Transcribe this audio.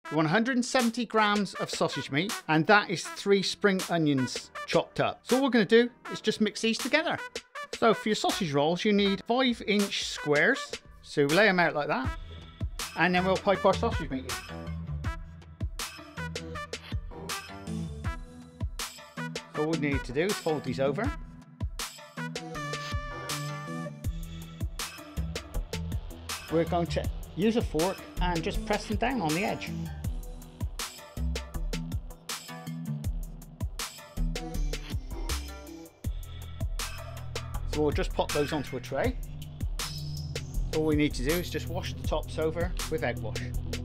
You want 170 grams of sausage meat, and that is 3 spring onions chopped up. So all we're going to do is just mix these together. So for your sausage rolls, you need 5-inch squares. So lay them out like that, and then we'll pipe our sausage meat in. So all we need to do is fold these over. We're going to use a fork and just press them down on the edge. So we'll just pop those onto a tray. All we need to do is just wash the tops over with egg wash.